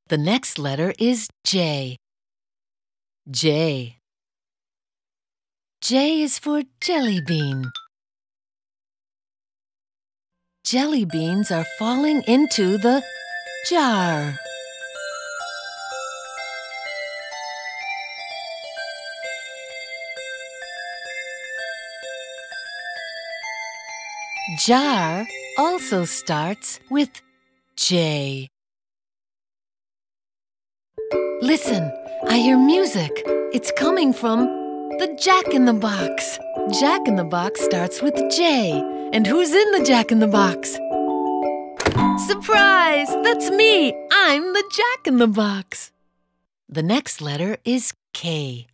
The next letter is J. J. J is for jelly bean. Jelly beans are falling into the jar. Jar also starts with J. Listen, I hear music. It's coming from the jack-in-the-box. Jack-in-the-box starts with J. And who's in the jack-in-the-box? Surprise! That's me! I'm the jack-in-the-box. The next letter is K.